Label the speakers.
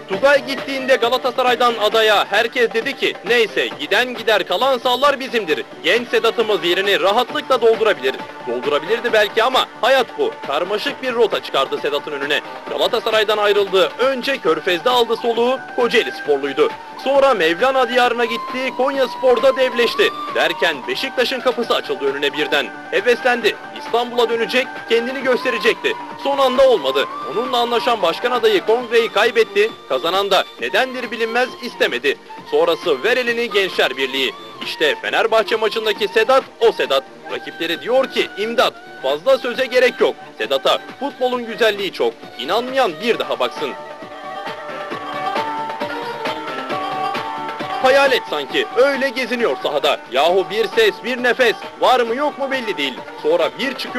Speaker 1: Tugay gittiğinde Galatasaray'dan adaya herkes dedi ki neyse giden gider kalan sahalar bizimdir. Genç Sedat'ımız yerini rahatlıkla doldurabilir. Doldurabilirdi belki ama hayat bu. Karmaşık bir rota çıkardı Sedat'ın önüne. Galatasaray'dan ayrıldı. Önce Körfez'de aldı soluğu, Kocaeli sporluydu. Sonra Mevlana diyarına gitti, Konyaspor'da devleşti. Derken Beşiktaş'ın kapısı açıldı önüne birden. Heveslendi. İstanbul'a dönecek, kendini gösterecekti. Son anda olmadı. Onunla anlaşan başkan adayı kongreyi kaybetti. Kazanan da nedendir bilinmez istemedi. Sonrası ver elini Gençler Birliği. İşte Fenerbahçe maçındaki Sedat o Sedat. Rakipleri diyor ki imdat. Fazla söze gerek yok. Sedat'a futbolun güzelliği çok. İnanmayan bir daha baksın. Hayal et sanki. Öyle geziniyor sahada. Yahu bir ses, bir nefes. Var mı yok mu belli değil. Sonra bir çıkıyor.